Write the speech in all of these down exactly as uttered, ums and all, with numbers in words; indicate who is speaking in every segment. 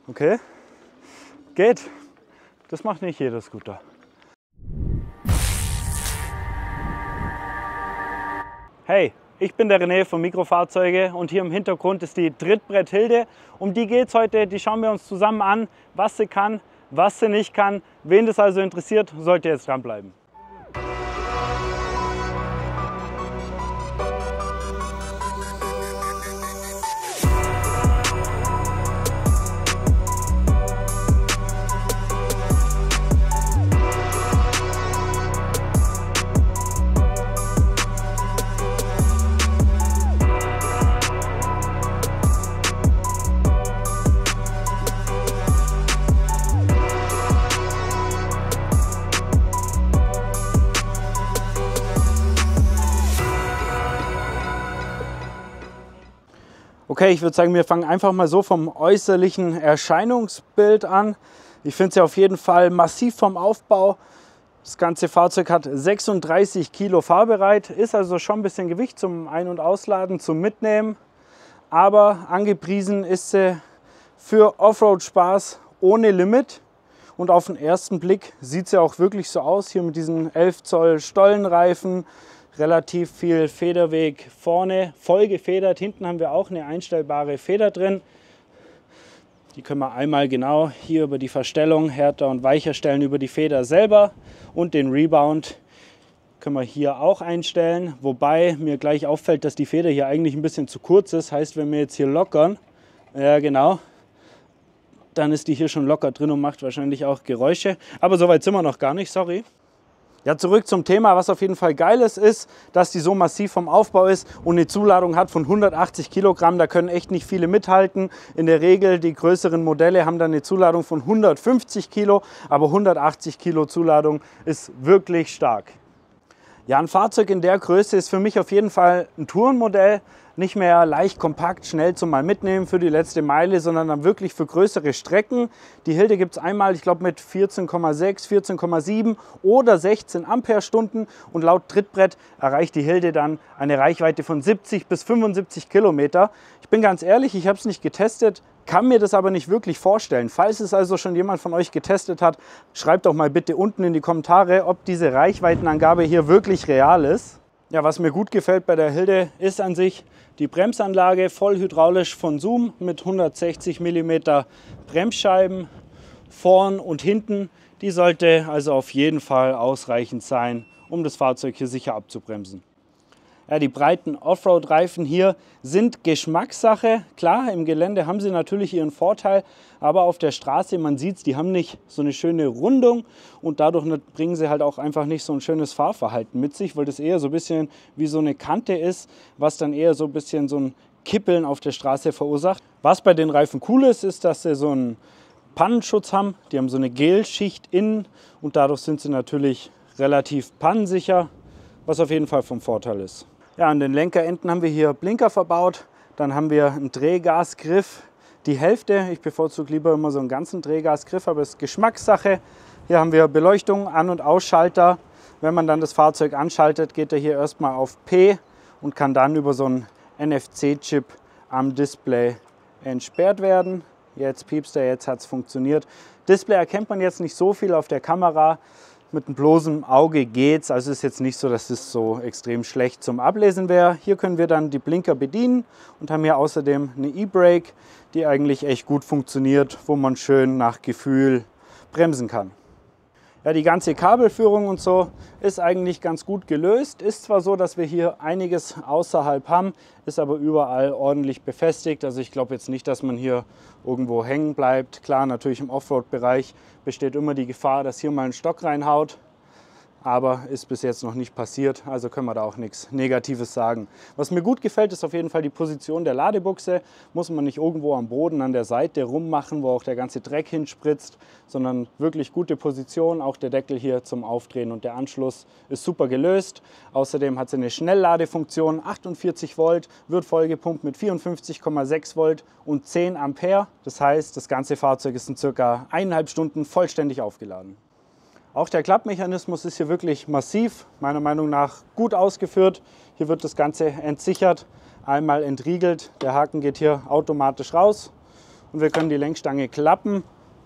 Speaker 1: Okay, geht. Das macht nicht jeder Scooter. Hey, ich bin der René von Mikrofahrzeuge und hier im Hintergrund ist die Trittbrett Hilde. Um die geht es heute, die schauen wir uns zusammen an, was sie kann, was sie nicht kann. Wen das also interessiert, sollte jetzt dranbleiben. Okay, ich würde sagen, wir fangen einfach mal so vom äußerlichen Erscheinungsbild an. Ich finde es ja auf jeden Fall massiv vom Aufbau. Das ganze Fahrzeug hat sechsunddreißig Kilo fahrbereit, ist also schon ein bisschen Gewicht zum Ein- und Ausladen, zum Mitnehmen. Aber angepriesen ist sie für Offroad-Spaß ohne Limit. Und auf den ersten Blick sieht sie auch wirklich so aus, hier mit diesen elf Zoll Stollenreifen. Relativ viel Federweg vorne, voll gefedert. Hinten haben wir auch eine einstellbare Feder drin. Die können wir einmal genau hier über die Verstellung härter und weicher stellen über die Feder selber. Und den Rebound können wir hier auch einstellen. Wobei mir gleich auffällt, dass die Feder hier eigentlich ein bisschen zu kurz ist. Heißt, wenn wir jetzt hier lockern, ja genau, dann ist die hier schon locker drin und macht wahrscheinlich auch Geräusche. Aber so weit sind wir noch gar nicht, sorry. Ja, zurück zum Thema, was auf jeden Fall geil ist, ist, dass die so massiv vom Aufbau ist und eine Zuladung hat von hundertachtzig Kilogramm. Da können echt nicht viele mithalten. In der Regel, die größeren Modelle haben dann eine Zuladung von hundertfünfzig Kilo, aber hundertachtzig Kilo Zuladung ist wirklich stark. Ja, ein Fahrzeug in der Größe ist für mich auf jeden Fall ein Tourenmodell. Nicht mehr leicht, kompakt, schnell zum mal mitnehmen für die letzte Meile, sondern dann wirklich für größere Strecken. Die Hilde gibt es einmal, ich glaube mit vierzehn Komma sechs, vierzehn Komma sieben oder sechzehn Ampere-Stunden. Und laut Trittbrett erreicht die Hilde dann eine Reichweite von siebzig bis fünfundsiebzig Kilometer. Ich bin ganz ehrlich, ich habe es nicht getestet, kann mir das aber nicht wirklich vorstellen. Falls es also schon jemand von euch getestet hat, schreibt doch mal bitte unten in die Kommentare, ob diese Reichweitenangabe hier wirklich real ist. Ja, was mir gut gefällt bei der Hilde ist an sich die Bremsanlage, voll hydraulisch von Zoom mit hundertsechzig Millimeter Bremsscheiben vorn und hinten. Die sollte also auf jeden Fall ausreichend sein, um das Fahrzeug hier sicher abzubremsen. Ja, die breiten Offroad-Reifen hier sind Geschmackssache. Klar, im Gelände haben sie natürlich ihren Vorteil, aber auf der Straße, man sieht es, die haben nicht so eine schöne Rundung und dadurch bringen sie halt auch einfach nicht so ein schönes Fahrverhalten mit sich, weil das eher so ein bisschen wie so eine Kante ist, was dann eher so ein bisschen so ein Kippeln auf der Straße verursacht. Was bei den Reifen cool ist, ist, dass sie so einen Pannenschutz haben. Die haben so eine Gelschicht innen und dadurch sind sie natürlich relativ pannensicher, was auf jeden Fall vom Vorteil ist. Ja, an den Lenkerenden haben wir hier Blinker verbaut. Dann haben wir einen Drehgasgriff. Die Hälfte, ich bevorzuge lieber immer so einen ganzen Drehgasgriff, aber es ist Geschmackssache. Hier haben wir Beleuchtung, An- und Ausschalter. Wenn man dann das Fahrzeug anschaltet, geht er hier erstmal auf P und kann dann über so einen N F C-Chip am Display entsperrt werden. Jetzt piepst er, jetzt hat es funktioniert. Display erkennt man jetzt nicht so viel auf der Kamera. Mit einem bloßen Auge geht's, also ist jetzt nicht so, dass es so extrem schlecht zum Ablesen wäre. Hier können wir dann die Blinker bedienen und haben hier außerdem eine E-Brake, die eigentlich echt gut funktioniert, wo man schön nach Gefühl bremsen kann. Ja, die ganze Kabelführung und so ist eigentlich ganz gut gelöst. Ist zwar so, dass wir hier einiges außerhalb haben, ist aber überall ordentlich befestigt. Also ich glaube jetzt nicht, dass man hier irgendwo hängen bleibt. Klar, natürlich im Offroad-Bereich besteht immer die Gefahr, dass hier mal ein Stock reinhaut. Aber ist bis jetzt noch nicht passiert, also können wir da auch nichts Negatives sagen. Was mir gut gefällt, ist auf jeden Fall die Position der Ladebuchse. Muss man nicht irgendwo am Boden an der Seite rummachen, wo auch der ganze Dreck hinspritzt, sondern wirklich gute Position. Auch der Deckel hier zum Aufdrehen und der Anschluss ist super gelöst. Außerdem hat sie eine Schnellladefunktion, achtundvierzig Volt, wird vollgepumpt mit vierundfünfzig Komma sechs Volt und zehn Ampere. Das heißt, das ganze Fahrzeug ist in circa eineinhalb Stunden vollständig aufgeladen. Auch der Klappmechanismus ist hier wirklich massiv, meiner Meinung nach gut ausgeführt. Hier wird das Ganze entsichert, einmal entriegelt. Der Haken geht hier automatisch raus und wir können die Lenkstange klappen.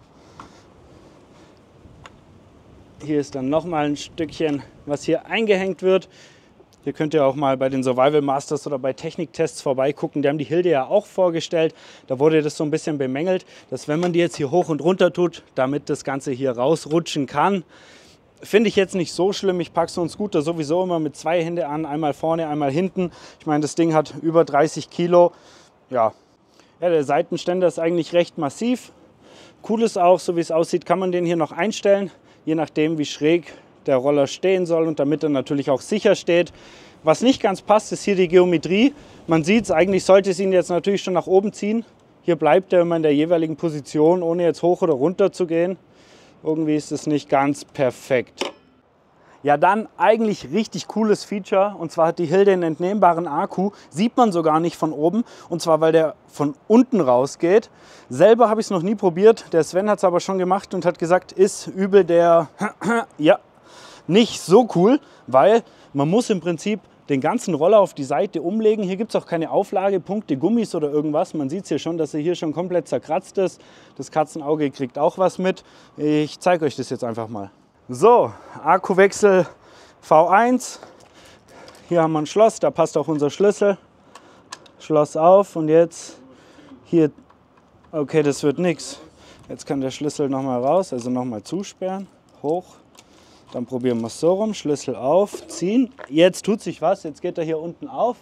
Speaker 1: Hier ist dann nochmal ein Stückchen, was hier eingehängt wird. Hier könnt ihr auch mal bei den Survival Masters oder bei Techniktests vorbeigucken. Die haben die Hilde ja auch vorgestellt. Da wurde das so ein bisschen bemängelt, dass wenn man die jetzt hier hoch und runter tut, damit das Ganze hier rausrutschen kann. Finde ich jetzt nicht so schlimm. Ich packe so einen Scooter sowieso immer mit zwei Händen an. Einmal vorne, einmal hinten. Ich meine, das Ding hat über dreißig Kilo. Ja, ja, der Seitenständer ist eigentlich recht massiv. Cool ist auch, so wie es aussieht, kann man den hier noch einstellen. Je nachdem, wie schräg der Roller stehen soll und damit er natürlich auch sicher steht. Was nicht ganz passt, ist hier die Geometrie. Man sieht es, eigentlich sollte es ihn jetzt natürlich schon nach oben ziehen. Hier bleibt er immer in der jeweiligen Position, ohne jetzt hoch oder runter zu gehen. Irgendwie ist es nicht ganz perfekt. Ja, dann eigentlich richtig cooles Feature, und zwar hat die Hilde einen entnehmbaren Akku, sieht man sogar nicht von oben, und zwar weil der von unten rausgeht. Selber habe ich es noch nie probiert, der Sven hat es aber schon gemacht und hat gesagt, ist übel der, ja, nicht so cool, weil man muss im Prinzip den ganzen Roller auf die Seite umlegen. Hier gibt es auch keine Auflagepunkte, Gummis oder irgendwas. Man sieht es hier schon, dass er hier schon komplett zerkratzt ist. Das Katzenauge kriegt auch was mit. Ich zeige euch das jetzt einfach mal. So, Akkuwechsel V eins. Hier haben wir ein Schloss, da passt auch unser Schlüssel. Schloss auf und jetzt hier, okay, das wird nichts. Jetzt kann der Schlüssel nochmal raus, also nochmal zusperren, hoch. Dann probieren wir es so rum, Schlüssel auf, ziehen. Jetzt tut sich was, jetzt geht er hier unten auf.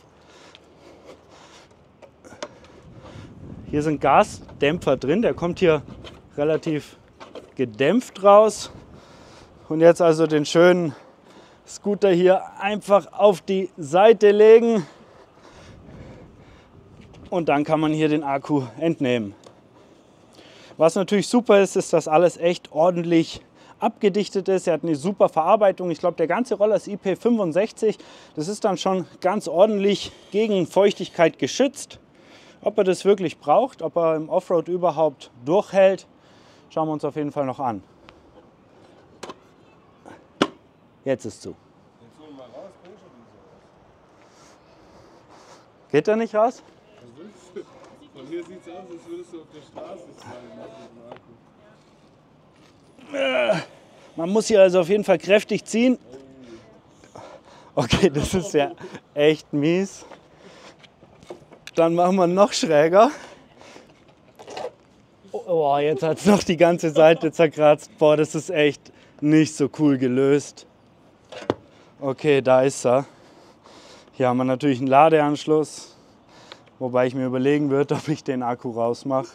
Speaker 1: Hier sind Gasdämpfer drin, der kommt hier relativ gedämpft raus. Und jetzt also den schönen Scooter hier einfach auf die Seite legen. Und dann kann man hier den Akku entnehmen. Was natürlich super ist, ist, dass alles echt ordentlich abgedichtet ist. Er hat eine super Verarbeitung. Ich glaube, der ganze Roller ist I P fünfundsechzig. Das ist dann schon ganz ordentlich gegen Feuchtigkeit geschützt. Ob er das wirklich braucht, ob er im Offroad überhaupt durchhält, schauen wir uns auf jeden Fall noch an. Jetzt ist zu. Geht er nicht raus?
Speaker 2: Von hier sieht es aus, als würdest du auf der Straße sein.
Speaker 1: Man muss hier also auf jeden Fall kräftig ziehen. Okay, das ist ja echt mies. Dann machen wir noch schräger. Oh, jetzt hat es noch die ganze Seite zerkratzt. Boah, das ist echt nicht so cool gelöst. Okay, da ist er. Hier haben wir natürlich einen Ladeanschluss, wobei ich mir überlegen würde, ob ich den Akku rausmache.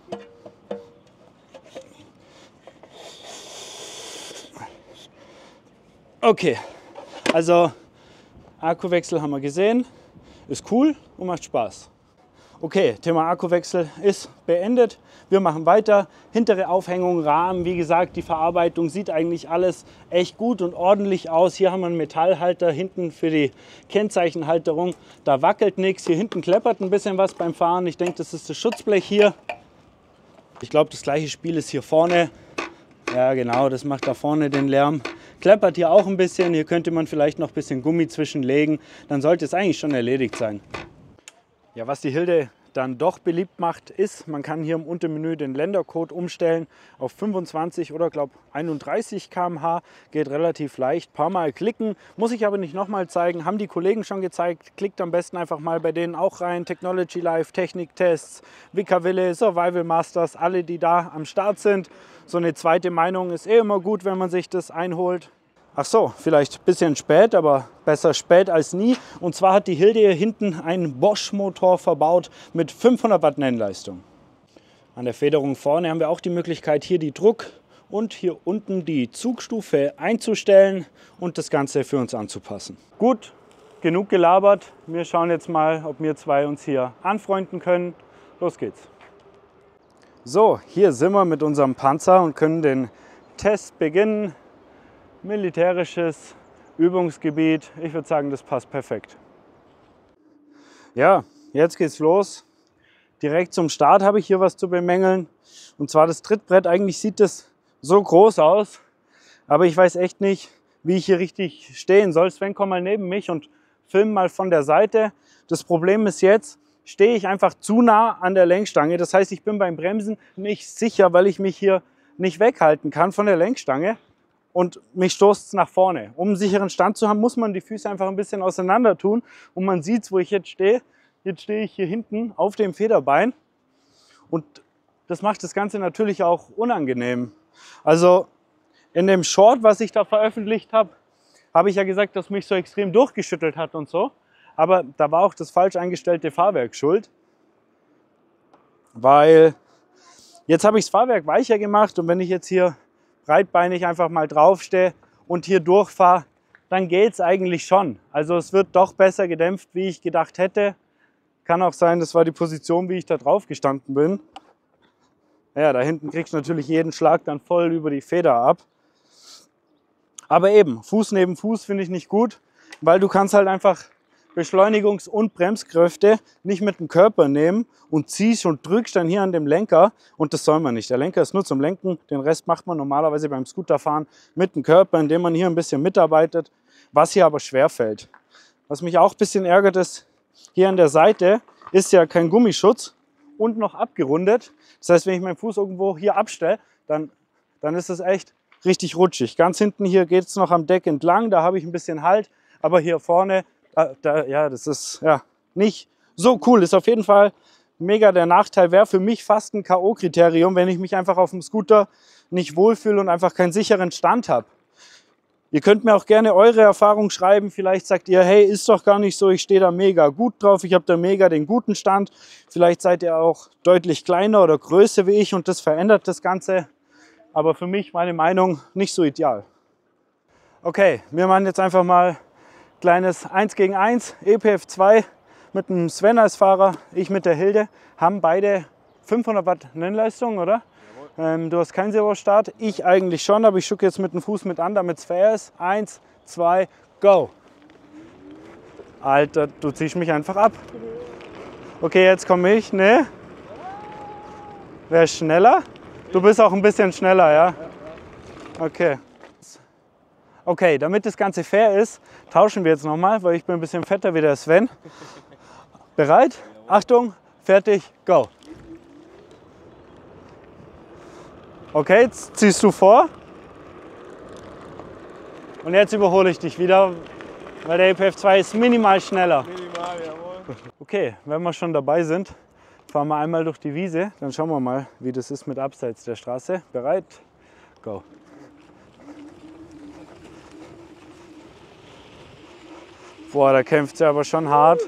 Speaker 1: Okay, also Akkuwechsel haben wir gesehen, ist cool und macht Spaß. Okay, Thema Akkuwechsel ist beendet. Wir machen weiter. Hintere Aufhängung, Rahmen, wie gesagt, die Verarbeitung sieht eigentlich alles echt gut und ordentlich aus. Hier haben wir einen Metallhalter hinten für die Kennzeichenhalterung. Da wackelt nichts. Hier hinten kleppert ein bisschen was beim Fahren. Ich denke, das ist das Schutzblech hier. Ich glaube, das gleiche Spiel ist hier vorne. Ja, genau, das macht da vorne den Lärm. Kleppert hier auch ein bisschen. Hier könnte man vielleicht noch ein bisschen Gummi zwischenlegen. Dann sollte es eigentlich schon erledigt sein. Ja, was die Hilde dann doch beliebt macht, ist, man kann hier im Untermenü den Ländercode umstellen auf fünfundzwanzig oder glaube einunddreißig Kilometer pro Stunde. Geht relativ leicht. Ein paar Mal klicken, muss ich aber nicht nochmal zeigen. Haben die Kollegen schon gezeigt. Klickt am besten einfach mal bei denen auch rein. Technology Live, Techniktests, Wickerwille, Survival Masters, alle, die da am Start sind. So eine zweite Meinung ist eh immer gut, wenn man sich das einholt. Ach so, vielleicht ein bisschen spät, aber besser spät als nie. Und zwar hat die Hilde hier hinten einen Bosch-Motor verbaut mit fünfhundert Watt Nennleistung. An der Federung vorne haben wir auch die Möglichkeit, hier die Druck- und hier unten die Zugstufe einzustellen und das Ganze für uns anzupassen. Gut, genug gelabert. Wir schauen jetzt mal, ob wir zwei uns hier anfreunden können. Los geht's. So, hier sind wir mit unserem Panzer und können den Test beginnen. Militärisches Übungsgebiet. Ich würde sagen, das passt perfekt. Ja, jetzt geht's los. Direkt zum Start habe ich hier was zu bemängeln. Und zwar das Trittbrett. Eigentlich sieht das so groß aus, aber ich weiß echt nicht, wie ich hier richtig stehen soll. Sven, komm mal neben mich und film mal von der Seite. Das Problem ist jetzt, stehe ich einfach zu nah an der Lenkstange. Das heißt, ich bin beim Bremsen nicht sicher, weil ich mich hier nicht weghalten kann von der Lenkstange und mich stoßt es nach vorne. Um einen sicheren Stand zu haben, muss man die Füße einfach ein bisschen auseinander tun und man sieht es, wo ich jetzt stehe. Jetzt stehe ich hier hinten auf dem Federbein und das macht das Ganze natürlich auch unangenehm. Also in dem Short, was ich da veröffentlicht habe, habe ich ja gesagt, dass mich so extrem durchgeschüttelt hat und so. Aber da war auch das falsch eingestellte Fahrwerk schuld. Weil jetzt habe ich das Fahrwerk weicher gemacht und wenn ich jetzt hier breitbeinig einfach mal draufstehe und hier durchfahre, dann geht es eigentlich schon. Also es wird doch besser gedämpft, wie ich gedacht hätte. Kann auch sein, das war die Position, wie ich da drauf gestanden bin. Ja, da hinten kriegst du natürlich jeden Schlag dann voll über die Feder ab. Aber eben, Fuß neben Fuß finde ich nicht gut, weil du kannst halt einfach Beschleunigungs- und Bremskräfte nicht mit dem Körper nehmen und ziehst und drückst dann hier an dem Lenker und das soll man nicht. Der Lenker ist nur zum Lenken, den Rest macht man normalerweise beim Scooterfahren mit dem Körper, indem man hier ein bisschen mitarbeitet, was hier aber schwer fällt. Was mich auch ein bisschen ärgert ist, hier an der Seite ist ja kein Gummischutz und noch abgerundet. Das heißt, wenn ich meinen Fuß irgendwo hier abstelle, dann, dann ist es echt richtig rutschig. Ganz hinten hier geht es noch am Deck entlang, da habe ich ein bisschen Halt, aber hier vorne, da, da, ja, das ist ja nicht so cool. Ist auf jeden Fall mega der Nachteil, wäre für mich fast ein K O-Kriterium, wenn ich mich einfach auf dem Scooter nicht wohlfühle und einfach keinen sicheren Stand habe. Ihr könnt mir auch gerne eure Erfahrung schreiben. Vielleicht sagt ihr, hey, ist doch gar nicht so, ich stehe da mega gut drauf, ich habe da mega den guten Stand. Vielleicht seid ihr auch deutlich kleiner oder größer wie ich und das verändert das Ganze. Aber für mich, meine Meinung, nicht so ideal. Okay, wir machen jetzt einfach mal kleines eins gegen eins, E P F zwei mit dem Sven als Fahrer, ich mit der Hilde, haben beide fünfhundert Watt Nennleistung, oder? Ähm, du hast keinen Servo-Start, ich eigentlich schon, aber ich schucke jetzt mit dem Fuß mit an, damit es fair ist. Eins, zwei, go! Alter, du ziehst mich einfach ab. Okay, jetzt komme ich, ne? Wer ist schneller? Du bist auch ein bisschen schneller, ja? Okay. Okay, damit das Ganze fair ist, tauschen wir jetzt nochmal, weil ich bin ein bisschen fetter wie der Sven. Bereit? Achtung, fertig, go! Okay, jetzt ziehst du vor. Und jetzt überhole ich dich wieder, weil der E P F zwei ist minimal schneller.
Speaker 2: Minimal, jawohl.
Speaker 1: Okay, wenn wir schon dabei sind, fahren wir einmal durch die Wiese. Dann schauen wir mal, wie das ist mit abseits der Straße. Bereit? Go! Boah, da kämpft sie aber schon hart.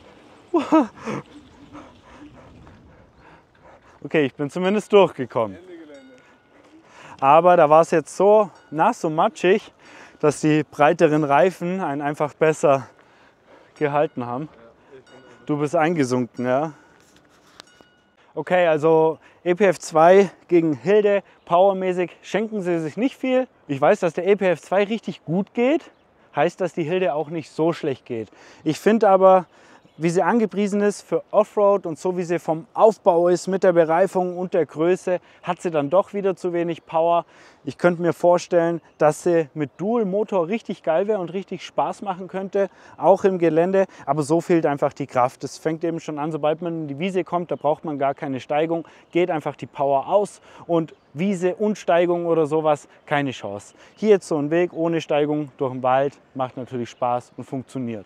Speaker 1: Okay, ich bin zumindest durchgekommen. Aber da war es jetzt so nass und matschig, dass die breiteren Reifen einen einfach besser gehalten haben. Du bist eingesunken, ja. Okay, also E P F zwei gegen Hilde, powermäßig schenken sie sich nicht viel. Ich weiß, dass der E P F zwei richtig gut geht. Heißt, dass die Hilde auch nicht so schlecht geht. Ich finde aber, wie sie angepriesen ist für Offroad und so wie sie vom Aufbau ist mit der Bereifung und der Größe, hat sie dann doch wieder zu wenig Power. Ich könnte mir vorstellen, dass sie mit Dual-Motor richtig geil wäre und richtig Spaß machen könnte, auch im Gelände. Aber so fehlt einfach die Kraft. Das fängt eben schon an, sobald man in die Wiese kommt, da braucht man gar keine Steigung, geht einfach die Power aus und Wiese und Steigung oder sowas, keine Chance. Hier jetzt so ein Weg ohne Steigung durch den Wald, macht natürlich Spaß und funktioniert.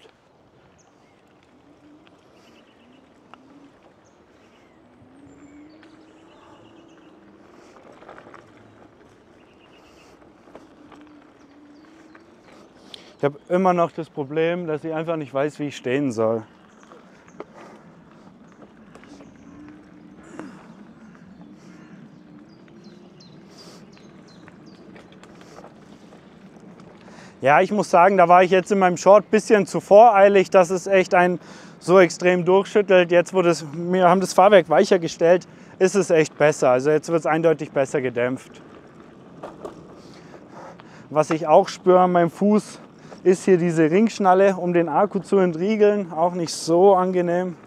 Speaker 1: Ich habe immer noch das Problem, dass ich einfach nicht weiß, wie ich stehen soll. Ja, ich muss sagen, da war ich jetzt in meinem Short ein bisschen zu voreilig, dass es echt einen so extrem durchschüttelt. Jetzt, wo das, wir haben das Fahrwerk weicher gestellt, ist es echt besser. Also jetzt wird es eindeutig besser gedämpft. Was ich auch spüre an meinem Fuß, ist hier diese Ringschnalle, um den Akku zu entriegeln. Auch nicht so angenehm.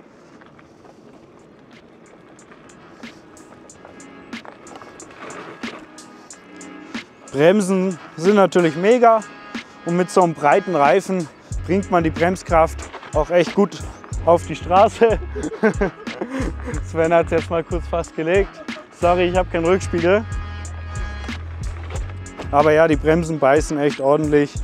Speaker 1: Bremsen sind natürlich mega und mit so einem breiten Reifen bringt man die Bremskraft auch echt gut auf die Straße. Sven hat es jetzt mal kurz fast gelegt. Sorry, ich habe keinen Rückspiegel. Aber ja, die Bremsen beißen echt ordentlich.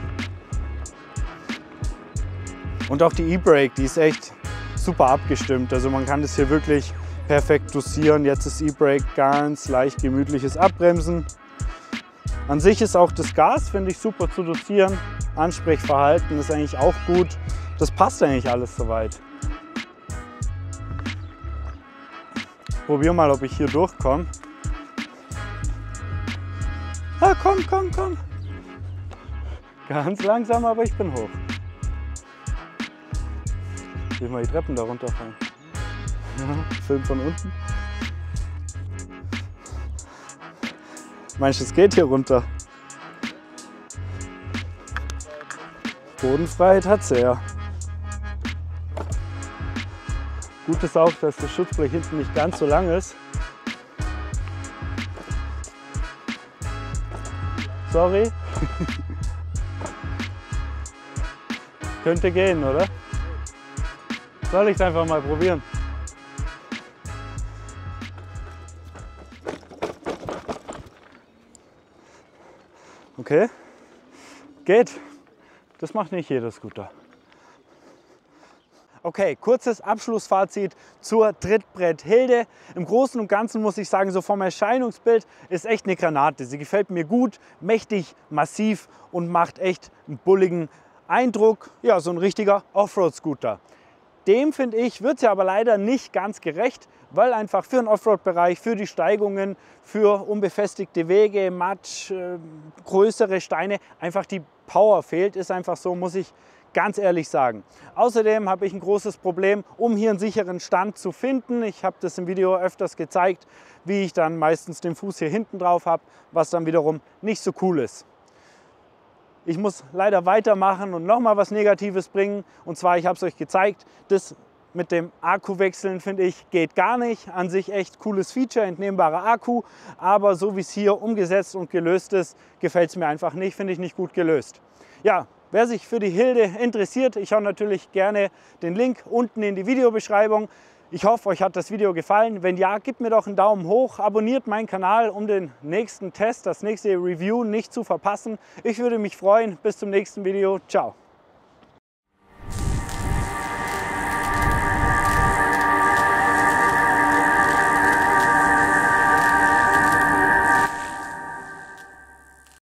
Speaker 1: Und auch die E-Brake, die ist echt super abgestimmt. Also man kann das hier wirklich perfekt dosieren. Jetzt ist E-Brake ganz leicht gemütliches Abbremsen. An sich ist auch das Gas, finde ich, super zu dosieren. Ansprechverhalten ist eigentlich auch gut. Das passt eigentlich alles soweit. Probier mal, ob ich hier durchkomme. Ah, komm, komm, komm. Ganz langsam, aber ich bin hoch. Ich will mal die Treppen da runterfallen. Film von unten. Meinst du, es geht hier runter? Bodenfreiheit hat sie ja. Gut ist auch, dass das Schutzblech hinten nicht ganz so lang ist. Sorry. Könnte gehen, oder? Soll ich es einfach mal probieren? Okay, geht. Das macht nicht jeder Scooter. Okay, kurzes Abschlussfazit zur Trittbrett Hilde. Im Großen und Ganzen muss ich sagen, so vom Erscheinungsbild ist echt eine Granate. Sie gefällt mir gut, mächtig, massiv und macht echt einen bulligen Eindruck. Ja, so ein richtiger Offroad-Scooter. Dem, finde ich, wird sie aber leider nicht ganz gerecht, weil einfach für den Offroad-Bereich, für die Steigungen, für unbefestigte Wege, Matsch, äh, größere Steine einfach die Power fehlt. Ist einfach so, muss ich ganz ehrlich sagen. Außerdem habe ich ein großes Problem, um hier einen sicheren Stand zu finden. Ich habe das im Video öfters gezeigt, wie ich dann meistens den Fuß hier hinten drauf habe, was dann wiederum nicht so cool ist. Ich muss leider weitermachen und nochmal was Negatives bringen. Und zwar, ich habe es euch gezeigt, das mit dem Akkuwechseln, finde ich, geht gar nicht. An sich echt cooles Feature, entnehmbarer Akku. Aber so wie es hier umgesetzt und gelöst ist, gefällt es mir einfach nicht, finde ich nicht gut gelöst. Ja, wer sich für die Hilde interessiert, ich hau natürlich gerne den Link unten in die Videobeschreibung. Ich hoffe, euch hat das Video gefallen. Wenn ja, gebt mir doch einen Daumen hoch, abonniert meinen Kanal, um den nächsten Test, das nächste Review nicht zu verpassen. Ich würde mich freuen. Bis zum nächsten Video. Ciao.